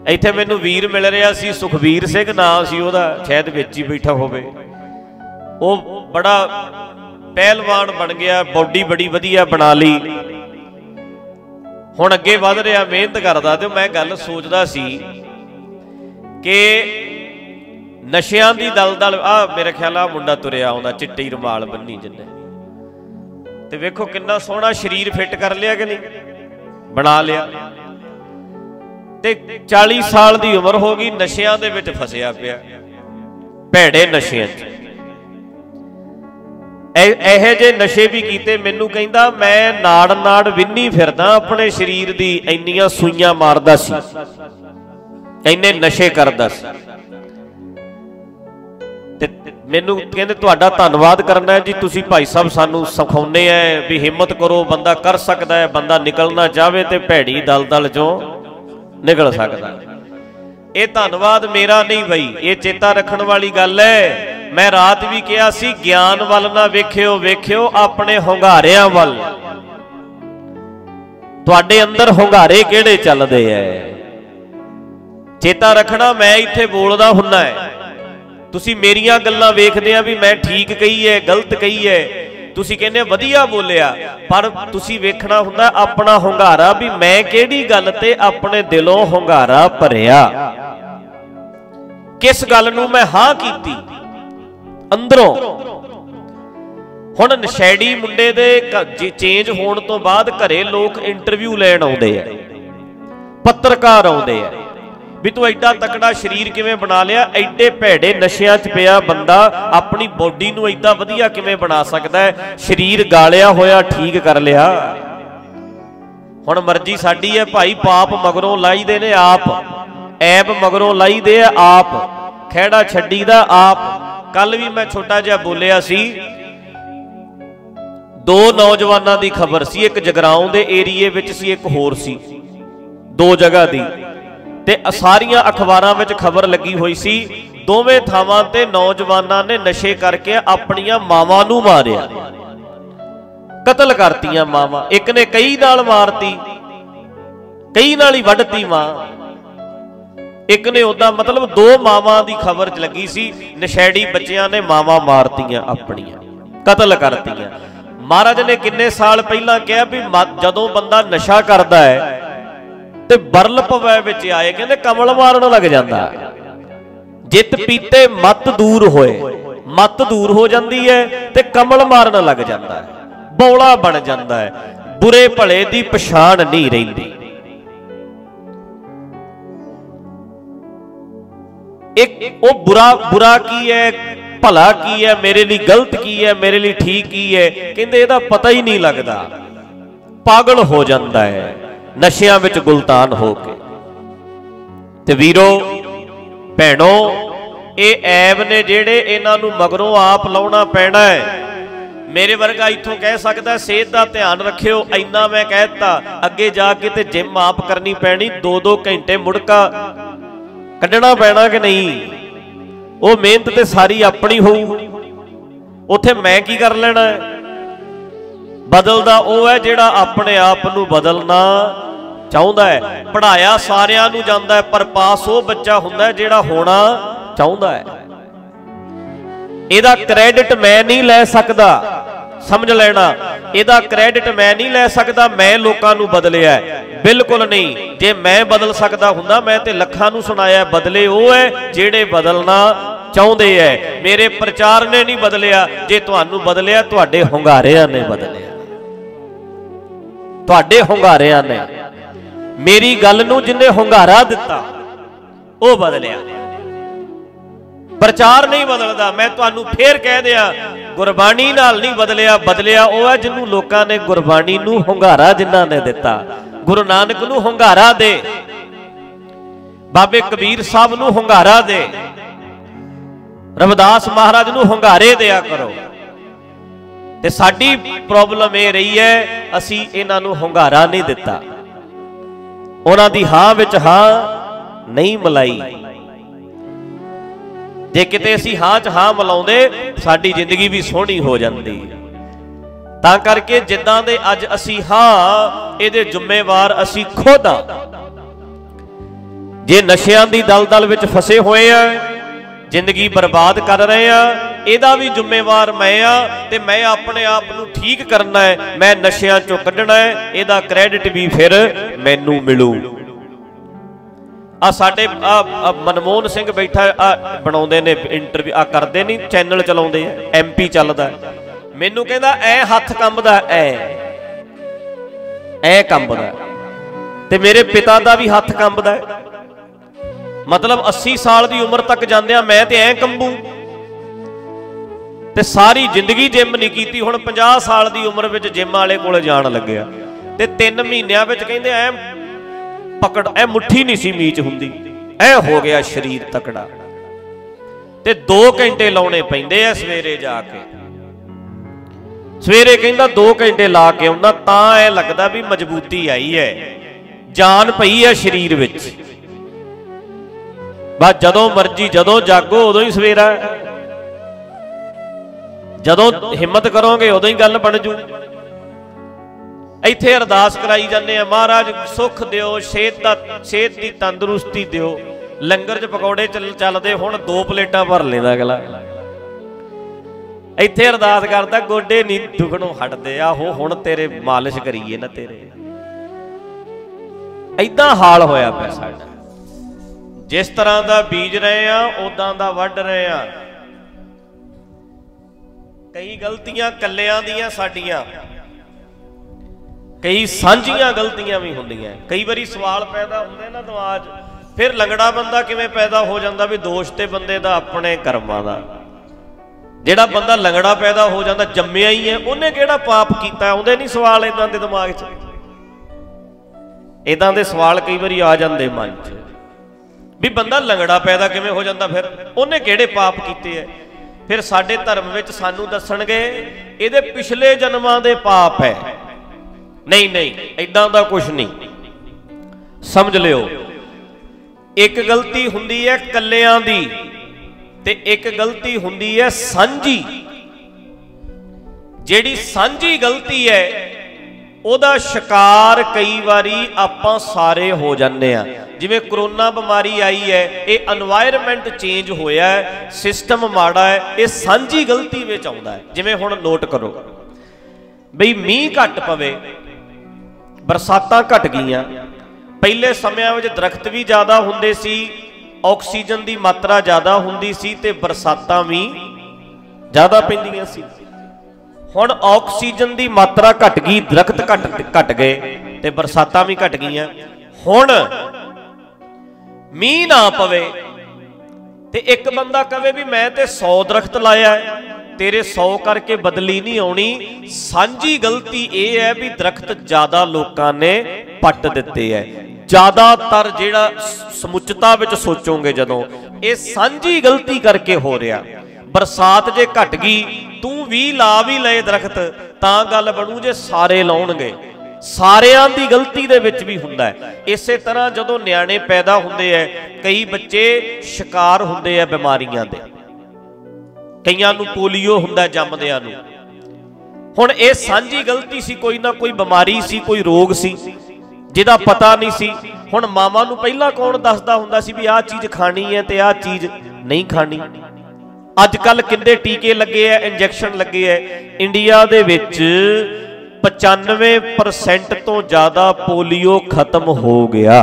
ਇੱਥੇ ਮੈਨੂੰ ਵੀਰ ਮਿਲ ਰਿਹਾ ਸੀ, ਸੁਖਬੀਰ ਸਿੰਘ ਨਾਂ ਸੀ ਉਹਦਾ, ਸ਼ਾਇਦ ਵਿੱਚ ਹੀ ਬੈਠਾ ਹੋਵੇ। ਉਹ ਬੜਾ ਪਹਿਲਵਾਨ ਬਣ ਗਿਆ, ਬੋਡੀ ਬੜੀ ਵਧੀਆ ਬਣਾ ਲਈ, ਹੁਣ ਅੱਗੇ ਵਧ ਰਿਹਾ, ਮਿਹਨਤ ਕਰਦਾ। ਤੇ ਮੈਂ ਗੱਲ ਸੋਚਦਾ ਸੀ ਕਿ ਨਸ਼ਿਆਂ ਦੀ ਦਲਦਲ, ਆਹ ਮੇਰੇ ਖਿਆਲ ਆ ਮੁੰਡਾ ਤੁਰਿਆ ਆਉਂਦਾ ਚਿੱਟੀ ਰੁਮਾਲ ਬੰਨੀ ਜਿੰਨੇ, ਤੇ ਵੇਖੋ ਕਿੰਨਾ ਸੋਹਣਾ ਸਰੀਰ ਫਿੱਟ ਕਰ ਲਿਆ ਕਿ ਨਹੀਂ, ਬਣਾ ਲਿਆ। ਤੇ 40 ਸਾਲ ਦੀ ਉਮਰ ਹੋ ਗਈ, ਨਸ਼ਿਆਂ ਦੇ ਵਿੱਚ ਫਸਿਆ ਪਿਆ, ਭੈੜੇ ਨਸ਼ਿਆਂ 'ਚ। ਇਹੋ ਜਿਹੇ ਨਸ਼ੇ ਵੀ ਕੀਤੇ, ਮੈਨੂੰ ਕਹਿੰਦਾ ਮੈਂ ਨਾੜ ਨਾੜ ਵਿੰਨੀ ਫਿਰਦਾ ਆਪਣੇ ਸਰੀਰ ਦੀ, ਇੰਨੀਆਂ ਸੂਈਆਂ ਮਾਰਦਾ ਸੀ, ਇੰਨੇ ਨਸ਼ੇ ਕਰਦਾ ਸੀ। ਤੇ ਮੈਨੂੰ ਕਹਿੰਦੇ ਤੁਹਾਡਾ ਧੰਨਵਾਦ ਕਰਨਾ ਹੈ ਜੀ, ਤੁਸੀਂ ਭਾਈ ਸਾਹਿਬ ਸਾਨੂੰ ਸਿਖਾਉਂਦੇ ਆ ਵੀ ਹਿੰਮਤ ਕਰੋ, ਬੰਦਾ ਕਰ ਸਕਦਾ ਹੈ, ਬੰਦਾ ਨਿਕਲਣਾ ਚਾਹਵੇ ਤੇ ਭੈੜੀ ਦਲਦਲ 'ਚੋਂ ਨਿਕਲ ਸਕਦਾ। ਇਹ ਧੰਨਵਾਦ ਮੇਰਾ ਨਹੀਂ ਬਈ, ਇਹ ਚੇਤਾ ਰੱਖਣ ਵਾਲੀ ਗੱਲ ਹੈ। ਮੈਂ ਰਾਤ ਵੀ ਕਿਹਾ ਸੀ, ਗਿਆਨ ਵੱਲ ਨਾ ਵੇਖਿਓ, ਵੇਖਿਓ ਆਪਣੇ ਹੁੰਗਾਰਿਆਂ ਵੱਲ। ਤੁਹਾਡੇ ਅੰਦਰ ਹੁੰਗਾਰੇ ਕਿਹੜੇ ਚੱਲਦੇ ਐ, ਚੇਤਾ ਰੱਖਣਾ। ਮੈਂ ਇੱਥੇ ਬੋਲਦਾ ਹੁੰਨਾ ਹੈ, ਤੁਸੀਂ ਮੇਰੀਆਂ ਗੱਲਾਂ ਵੇਖਦੇ ਆ ਵੀ ਮੈਂ ਠੀਕ ਕਹੀ ਹੈ, ਗਲਤ ਕਹੀ ਹੈ, ਤੁਸੀਂ ਕਹਿੰਦੇ ਵਧੀਆ ਬੋਲਿਆ, ਪਰ ਤੁਸੀਂ ਵੇਖਣਾ ਹੁੰਦਾ ਆਪਣਾ ਹੁੰਗਾਰਾ ਵੀ ਮੈਂ ਕਿਹੜੀ ਗੱਲ ਤੇ ਆਪਣੇ ਦਿਲੋਂ ਹੁੰਗਾਰਾ ਭਰਿਆ, ਕਿਸ ਗੱਲ ਨੂੰ ਮੈਂ ਹਾਂ ਕੀਤੀ ਅੰਦਰੋਂ। ਹੁਣ ਨਸ਼ੇੜੀ ਮੁੰਡੇ ਦੇ ਚੇਂਜ ਹੋਣ ਤੋਂ ਬਾਅਦ ਘਰੇ ਲੋਕ ਇੰਟਰਵਿਊ ਲੈਣ ਆਉਂਦੇ ਆ, ਪੱਤਰਕਾਰ ਆਉਂਦੇ ਆ ਵੀ ਤੂੰ ਐਡਾ ਤਕੜਾ ਸਰੀਰ ਕਿਵੇਂ ਬਣਾ ਲਿਆ, ਐਡੇ ਭੈੜੇ ਨਸ਼ਿਆਂ 'ਚ ਪਿਆ ਬੰਦਾ ਆਪਣੀ ਬੋਡੀ ਨੂੰ ਐਡਾ ਵਧੀਆ ਕਿਵੇਂ ਬਣਾ ਸਕਦਾ ਹੈ, ਸਰੀਰ ਗਾਲਿਆ ਹੋਇਆ ਠੀਕ ਕਰ ਲਿਆ। ਹੁਣ ਮਰਜ਼ੀ ਸਾਡੀ ਹੈ ਭਾਈ, ਪਾਪ ਮਗਰੋਂ ਲਾਈਦੇ ਨੇ ਆਪ, ਐਬ ਮਗਰੋਂ ਲਾਈਦੇ ਆ ਆਪ, ਖਹਿੜਾ ਛੱਡੀ ਦਾ ਆਪ। ਕੱਲ ਵੀ ਮੈਂ ਛੋਟਾ ਜਿਹਾ ਬੋਲਿਆ ਸੀ, ਦੋ ਨੌਜਵਾਨਾਂ ਦੀ ਖਬਰ ਸੀ, ਇੱਕ ਜਗਰਾਉਂ ਦੇ ਏਰੀਏ ਵਿੱਚ ਸੀ, ਇੱਕ ਹੋਰ ਸੀ, ਦੋ ਜਗ੍ਹਾ ਦੀ। ਤੇ ਸਾਰੀਆਂ ਅਖਬਾਰਾਂ ਵਿੱਚ ਖਬਰ ਲੱਗੀ ਹੋਈ ਸੀ, ਦੋਵੇਂ ਥਾਵਾਂ ਤੇ ਨੌਜਵਾਨਾਂ ਨੇ ਨਸ਼ੇ ਕਰਕੇ ਆਪਣੀਆਂ ਮਾਵਾਂ ਨੂੰ ਮਾਰਿਆ, ਕਤਲ ਕਰਤੀਆਂ ਮਾਵਾਂ। ਇੱਕ ਨੇ ਕਈ ਨਾਲ ਮਾਰਤੀ, ਕਈ ਨਾਲ ਹੀ ਵੱਢਤੀ ਮਾਂ, ਇੱਕ ਨੇ ਉਦਾਂ, ਮਤਲਬ ਦੋ ਮਾਵਾਂ ਦੀ ਖਬਰ 'ਚ ਲੱਗੀ ਸੀ, ਨਸ਼ੇੜੀ ਬੱਚਿਆਂ ਨੇ ਮਾਵਾਂ ਮਾਰਤੀਆਂ ਆਪਣੀਆਂ, ਕਤਲ ਕਰਤੀਆਂ। ਮਹਾਰਾਜ ਨੇ ਕਿੰਨੇ ਸਾਲ ਪਹਿਲਾਂ ਕਿਹਾ ਵੀ ਜਦੋਂ ਬੰਦਾ ਨਸ਼ਾ ਕਰਦਾ ਹੈ ਤੇ ਬਰਲ ਪਵੈ ਵਿੱਚ ਆਏ, ਕਹਿੰਦੇ ਕਮਲ ਮਾਰਨ ਲੱਗ ਜਾਂਦਾ। ਜਿੱਤ ਪੀਤੇ ਮਤ ਦੂਰ ਹੋਏ, ਮਤ ਦੂਰ ਹੋ ਜਾਂਦੀ ਹੈ ਤੇ ਕਮਲ ਮਾਰਨ ਲੱਗ ਜਾਂਦਾ ਹੈ, ਬੌਲਾ ਬਣ ਜਾਂਦਾ ਹੈ, ਬੁਰੇ ਭਲੇ ਦੀ ਪਛਾਣ ਨਹੀਂ ਰਹਿੰਦੀ। ਇੱਕ ਉਹ ਬੁਰਾ ਕੀ ਹੈ, ਭਲਾ ਕੀ ਹੈ, ਮੇਰੇ ਲਈ ਗਲਤ ਕੀ ਹੈ, ਮੇਰੇ ਲਈ ਠੀਕ ਕੀ ਹੈ, ਕਹਿੰਦੇ ਇਹਦਾ ਪਤਾ ਹੀ ਨਹੀਂ ਲੱਗਦਾ, ਪਾਗਲ ਹੋ ਜਾਂਦਾ ਹੈ ਨਸ਼ਿਆਂ ਵਿੱਚ ਗੁਲਤਾਨ ਹੋ ਕੇ। ਤੇ ਵੀਰੋ ਭੈਣੋ, ਇਹ ਐਬ ਨੇ ਜਿਹੜੇ, ਇਹਨਾਂ ਨੂੰ ਮਗਰੋਂ ਆਪ ਲਾਉਣਾ ਪੈਣਾ ਹੈ। ਮੇਰੇ ਵਰਗਾ ਇੱਥੋਂ ਕਹਿ ਸਕਦਾ ਸਿਹਤ ਦਾ ਧਿਆਨ ਰੱਖਿਓ, ਇੰਨਾ ਮੈਂ ਕਹਿ ਦਿੱਤਾ, ਅੱਗੇ ਜਾ ਕੇ ਤੇ ਜਿਮ ਆਪ ਕਰਨੀ ਪੈਣੀ, 2-2 ਘੰਟੇ ਮੁੜਕਾ ਕੱਢਣਾ ਪੈਣਾ ਕਿ ਨਹੀਂ। ਉਹ ਮਿਹਨਤ ਤੇ ਸਾਰੀ ਆਪਣੀ ਹੋਊ, ਉੱਥੇ ਮੈਂ ਕੀ ਕਰ ਲੈਣਾ ਹੈ। ਬਦਲਦਾ ਉਹ ਹੈ ਜਿਹੜਾ ਆਪਣੇ ਆਪ ਨੂੰ ਬਦਲਣਾ ਚਾਹੁੰਦਾ ਹੈ। ਪੜ੍ਹਾਇਆ ਸਾਰਿਆਂ ਨੂੰ ਜਾਂਦਾ ਹੈ, ਪਰ ਪਾਸ ਉਹ ਬੱਚਾ ਹੁੰਦਾ ਹੈ ਜਿਹੜਾ ਹੋਣਾ ਚਾਹੁੰਦਾ ਹੈ। ਇਹਦਾ ਕ੍ਰੈਡਿਟ ਮੈਂ ਨਹੀਂ ਲੈ ਸਕਦਾ, ਸਮਝ ਲੈਣਾ, ਇਹਦਾ ਕ੍ਰੈਡਿਟ ਮੈਂ ਨਹੀਂ ਲੈ ਸਕਦਾ ਮੈਂ ਲੋਕਾਂ ਨੂੰ ਬਦਲਿਆ, ਬਿਲਕੁਲ ਨਹੀਂ। ਜੇ ਮੈਂ ਬਦਲ ਸਕਦਾ ਹੁੰਦਾ ਮੈਂ ਤੇ ਲੱਖਾਂ ਨੂੰ ਸੁਣਾਇਆ, ਬਦਲੇ ਉਹ ਹੈ ਜਿਹੜੇ ਬਦਲਣਾ ਚਾਹੁੰਦੇ ਐ। ਮੇਰੇ ਪ੍ਰਚਾਰ ਨੇ ਨਹੀਂ ਬਦਲਿਆ, ਜੇ ਤੁਹਾਨੂੰ ਬਦਲਿਆ ਤੁਹਾਡੇ ਹੁੰਗਾਰਿਆਂ ਨੇ ਬਦਲਿਆ, ਤੁਹਾਡੇ ਹੁੰਗਾਰਿਆਂ ਨੇ। ਮੇਰੀ ਗੱਲ ਨੂੰ ਜਿੰਨੇ ਹੁੰਗਾਰਾ ਦਿੱਤਾ ਉਹ ਬਦਲਿਆ, ਪ੍ਰਚਾਰ ਨਹੀਂ ਬਦਲਦਾ। ਮੈਂ ਤੁਹਾਨੂੰ ਫੇਰ ਕਹਿ ਦਿਆਂ, ਗੁਰਬਾਣੀ ਨਾਲ ਨਹੀਂ ਬਦਲਿਆ, ਬਦਲਿਆ ਉਹ ਹੈ ਜਿਹਨੂੰ ਲੋਕਾਂ ਨੇ ਗੁਰਬਾਣੀ ਨੂੰ ਹੁੰਗਾਰਾ ਜਿਨ੍ਹਾਂ ਨੇ ਦਿੱਤਾ। ਗੁਰੂ ਨਾਨਕ ਨੂੰ ਹੁੰਗਾਰਾ ਦੇ, ਬਾਬੇ ਕਬੀਰ ਸਾਹਿਬ ਨੂੰ ਹੁੰਗਾਰਾ ਦੇ, ਰਵਿਦਾਸ ਮਹਾਰਾਜ ਨੂੰ ਹੁੰਗਾਰੇ ਦਿਆ ਕਰੋ। ਤੇ ਸਾਡੀ ਪ੍ਰੋਬਲਮ ਇਹ ਰਹੀ ਹੈ, ਅਸੀਂ ਇਹਨਾਂ ਨੂੰ ਹੁੰਗਾਰਾ ਨਹੀਂ ਦਿੱਤਾ, ਉਹਨਾਂ ਦੀ ਹਾਂ ਵਿੱਚ ਹਾਂ ਨਹੀਂ ਮਿਲਾਈ। ਜੇ ਕਿਤੇ ਅਸੀਂ ਹਾਂ 'ਚ ਹਾਂ ਮਿਲਾਉਂਦੇ ਸਾਡੀ ਜ਼ਿੰਦਗੀ ਵੀ ਸੋਹਣੀ ਹੋ ਜਾਂਦੀ। ਤਾਂ ਕਰਕੇ ਜਿੱਦਾਂ ਦੇ ਅੱਜ ਅਸੀਂ ਹਾਂ, ਇਹਦੇ ਜ਼ਿੰਮੇਵਾਰ ਅਸੀਂ ਖੁਦ ਹਾਂ। जे नशियां दी दलदल विच फसे हुए आ, जिंदगी बर्बाद कर रहे हैं, इहदा भी जिम्मेवार मैं आ ते मैं अपने आप नूं ठीक करना है, मैं नशियां चों कढना है, इहदा क्रेडिट भी फिर मैनू मिलू। आ साडे मनमोहन सिंह बैठा बनाउंदे ने इंटरव्यू आ करदे नहीं, चैनल चलाउंदे MP चलदा, मैनू कहंदा ऐ हथ कंबदा ऐ कंबदा, ते मेरे पिता दा भी हथ कंबदा, मतलब 80 साल की उम्र तक जांदिया मैं ते ऐ कंबू, ते सारी जिंदगी जिम नहीं की, हुण 50 साल की उम्र में जिम वाले कोल जाण लग्या, ते 3 महीनों में कहंदे ऐ पकड़ ऐ मुट्ठी नहीं सी मीच हुंदी, ऐ हो गया शरीर तकड़ा। ते 2 घंटे लाने पैंदे आ सवेरे जाके, सवेरे कहंदा 2 घंटे ला के आउंदा तां ऐ लगदा भी मजबूती आई है, जान पई है शरीर विच। बस जदों मर्जी जदों जागो उदों ही सवेरा, जदों हिम्मत करोगे उदों ही गल बन जू। इत्थे अरदास कराई जाने, महाराज सुख दिओ, सेहत की तंदुरुस्ती दिओ, लंगर च पकौड़े चलते हुण 2 प्लेटां भर लेंदा अगला। इत्थे अरदास करदा गोडे नहीं दुखणों हटदे, आहो हुण तेरे मालिश करीए ना तेरे। इदां हाल होया पिया साडा, जिस तरह का बीज रहे हैं उदां दा वढ रहे हैं। कई गलतियां कल्लियां दियां साडियां, कई सांझियां गलतियां भी हुंदियां। कई बारी सवाल पैदा होंदे ना दिमाग, फिर लंगड़ा बंदा किवें पैदा हो जाता भी दोष ते बंदे दा अपने कर्मां दा। जिहड़ा बंदा लंगड़ा पैदा हो जाता जम्मिया ही है, उन्हें किहड़ा पाप कीता, आउंदे नहीं सवाल इदां दे दिमाग 'च। इदां दे सवाल कई बारी आ जाते मन 'च भी बंदा लंगड़ा पैदा किवें हो जाता, फिर उन्हें किहड़े पाप कीते है। फिर साडे धर्म विच सानू दसणगे इहदे पिछले जन्मां दे पाप है। नहीं नहीं, इदां दा कुछ नहीं, समझ लिओ। एक गलती हुंदी है कल्लियां दी ते एक गलती हुंदी है सांझी। जिहड़ी सांझी गलती है ਉਹਦਾ शिकार कई बारी आपां सारे हो जाते हैं। जिवें कोरोना बीमारी आई है, ये एनवायरमेंट चेंज होया है, सिस्टम माड़ा है, ये सांझी गलती विच आउंदा है। जिवें हुण नोट करो बई मीह घट पवे, बरसातां घट गईयां, पहले समयां विच दरख्त भी ज़्यादा हुंदे सी, ऑक्सीजन की मात्रा ज़्यादा हुंदी सी ते बरसातां भी ज़्यादा पैंदियां सी। हुण ऑक्सीजन की मात्रा घट गई, दरख्त घट गए ते बरसातां भी घट गईयां। हुण मीह ना पवे ते एक बंदा कहे भी मैं ते 100 दरख्त लाया है, तेरे 100 करके बदली नहीं आउणी। सांझी गलती यह है भी दरख्त ज्यादा लोगों ने पट दिते है। ज्यादातर जिहड़ा समुचता विच सोचोगे जदों ये सांझी गलती करके हो रहा। बरसात जे घट गई, तू भी ला भी लए दरख्त तां गल बनू, जे सारे लाउणगे। सारियां दी गलती दे विच भी हुंदा है। इसे तरह जदों न्याणे पैदा हुंदे है, कई बच्चे शिकार हुंदे है बीमारियां दे, कईयां नूं पोलियो हुंदा जम्मदियां नूं। हुण ये सांझी गलती सी, कोई ना कोई बीमारी सी, कोई रोग सी जिहदा पता नहीं सी। हुण मावां नूं पहिलां कौन दसदा हुंदा सी भी आह चीज़ खानी है ते आह चीज़ नहीं खानी। अजकल किन्ने टीके लगे है, इंजैक्शन लगे है। इंडिया दे विच 95% तो ज्यादा पोलियो खत्म हो गया।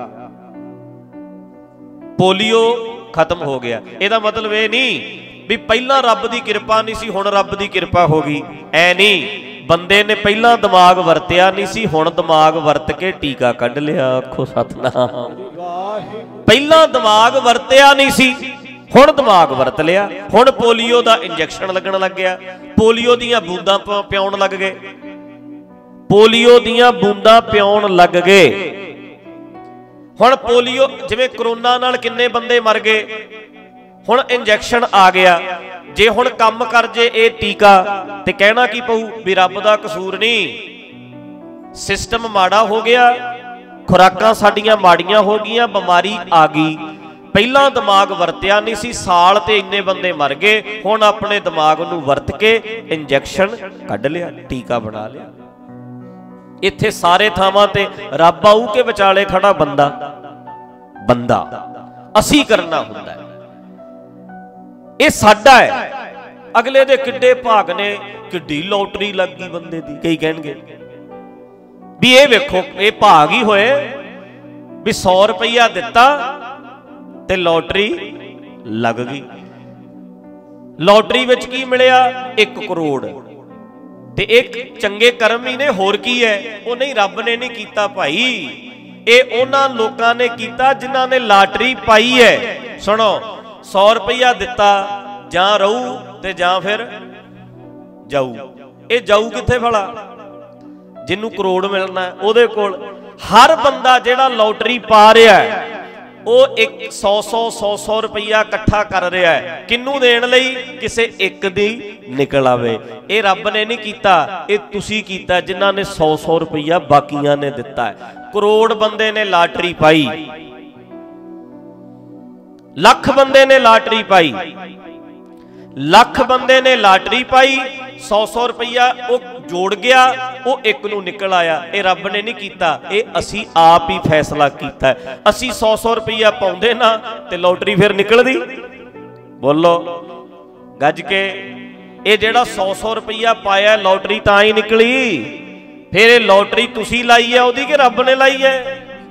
पोलियो खत्म हो गया। ਇਹਦਾ मतलब ये नहीं भी पहला रब की कृपा नहीं सी, हुण रब की कृपा हो गई, ऐ नहीं। बंदे ने पहला दिमाग वरतिया नहीं सी, हुण दिमाग वरत के टीका कढ़ लिया। आखो सतनाम। पहला दिमाग वरतिया नहीं सी, हुण दिमाग वरत लिया। हुण पोलियो का इंजैक्शन लगन लग गया, पोलियो दीयां बूंदां पियाउण लग गए, पोलियो दीयां बूंदां पियाउण लग गए। हुण पोलियो जिवें कोरोना नाल किन्ने बंदे मर गए, हुण इंजैक्शन आ गया। जे हुण काम कर जे ये टीका ते कहना की पऊ भी रब दा कसूर नहीं, सिस्टम माड़ा हो गया, खुराकां साडियां माड़ियां हो गईयां, बीमारी आ गई। पहला दिमाग वरतिया नहीं सी, साल ते इन्ने बंदे मर गए। हुण अपने दिमाग नूं वरत के इंजैक्शन कढ़ लिया, टीका बना लिया। इत्थे सारे थावां ते रब आऊ के विचाले खड़ा बंदा। बंदा असी करना हुंदा है, ये साडा है। अगले दे किड्डे भाग ने, किड्डी लॉटरी लग गई बंदे दी। कई कहणगे भी ये वेखो ये भाग ही होए भी 100 रुपया दिता ते लॉटरी लग गई। लॉटरी विच की मिलिया 1 करोड़। ते एक चंगे कर्म ही ने, होर की है वो नहीं, रब ने नहीं कीता भाई, ये उन्हां लोकां ने कीता जिन्हां ने लॉटरी पाई है। सुनो 100 रुपया दिता, जां रहू ते जां फिर जाऊ। ये जाऊ कित्थे भला? जिन्नू करोड़ मिलना है उहदे कोल। हर बंदा जिहड़ा लॉटरी पा रहा है वो 100 रुपया इकट्ठा कर रहा है, किन्नू देण लई? किसे एक दी निकल आवे। ये रब ने नहीं कीता, ये तुसी कीता जिन्हां ने 100 रुपया बाकियां ने दिता है। करोड़ बंदे ने लॉटरी पाई, लख बंदे ने लॉटरी पाई, लख बंदे ने लॉटरी पाई, 100 रुपया वो जोड़ गया, वो एक नू निकल आया। ये रब ने नहीं कीता, ये असी आप ही फैसला कीता है। असी 100 रुपया पाउंदे ना ते लॉटरी फिर निकलदी? बोलो गज के। ये जेड़ा 100 रुपया पाया लॉटरी तां ही निकली। फिर ये लॉटरी तुसी लाई है ओदी कि रब ने लाई है?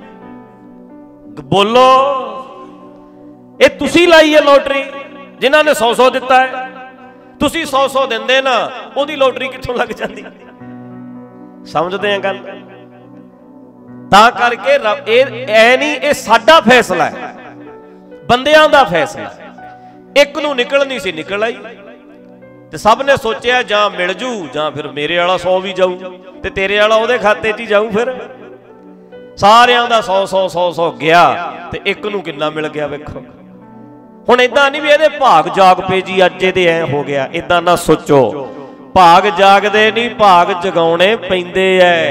बोलो, ये तुसी लाई है लॉटरी जिन्हां ने 100 दिता है। तुसी 100 दिंदे ना, ओदी लॉटरी कित्थों लग जाती? समझते हैं गल? तां करके रब ऐ नहीं, ये साडा फैसला है, बंदियां दा फैसला है। एक नू निकलनी सी निकल आई, ते सब ने सोचा जां मिल जू जां फिर मेरे वाला 100 भी जाऊ ते तेरे वाला ओहदे खाते च ही जाऊ। फिर सारियां दा 100 गया ते एक नू किन्ना मिल गया वेखो। हुण इदां नहीं भी इहदे भाग जाग पे जी अज इहदे ऐ हो गया, इदां ना सोचो। भाग जागदे नहीं, भाग जगाउणे पैंदे ऐ,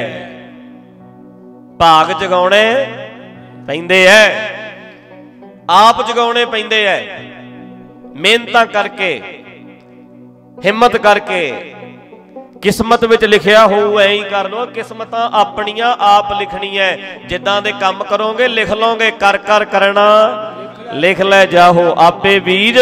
भाग जगाउणे पैंदे ऐ, आप जगाउणे पैंदे ऐ। मेहनतां करके, हिम्मत करके, किस्मत विच लिखिया होऊ ऐ ही कर लो। किस्मतां अपनियां आप लिखनी है, जिद्दां दे काम करोगे लिख लोगे। कर कर करना लिख ले जाओ, आपे बीज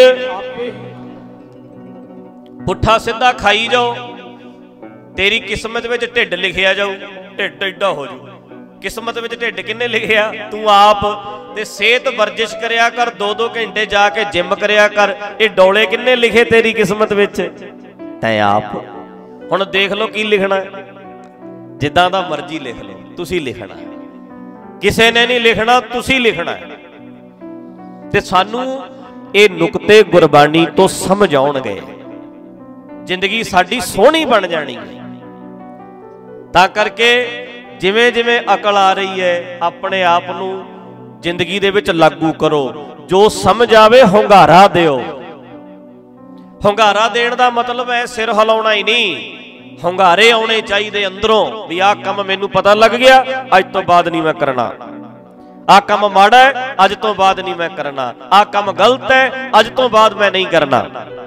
पुट्ठा सीधा खाई जाओ, तेरी किस्मत विच ढिड लिखिया जाऊ, ढिड एडा हो जाऊ। किस्मत विच ढिड किन्ने लिखिया? तू आप। ते सेहत वर्जिश करया कर, 2-2 घंटे जाके जिम करया कर। ये डोले किन्ने लिखे तेरी किस्मत विच? तैं आप। हुण देख लो की लिखना है, जिद्दां दा मर्जी लिख लो, तुसी लिखना है, किसे ने नहीं लिखना, तुसी लिखना है। ते सानू ये नुकते गुरबाणी तो समझ आउणगे, जिंदगी साडी सोहनी बन जानी है। तां करके जिवें जिवें अकल आ रही है अपने आप नू जिंदगी दे विच लागू करो। जो समझ आवे हुंगारा दिओ। हुंगारा देण दा मतलब है सिर हिलाउणा ही नहीं, हुंगारे आउणे चाहिए अंदरों भी आ काम मैनू पता लग गया, अज तो बाद नहीं मैं करना। आ काम माड़ा है, अज तो बाद नहीं मैं करना। आ काम गलत है, अज तो बाद मैं नहीं करना।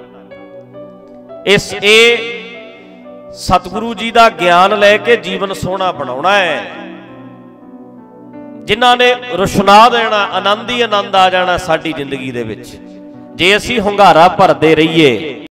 इस सतगुरु जी का ज्ञान लैके जीवन सोहना बनाउणा है। जिन्हां ने रुशना देना, आनंद ही आनंद आ जाना साडी जिंदगी दे विच। जे असीं हुंगारा भरदे रहीए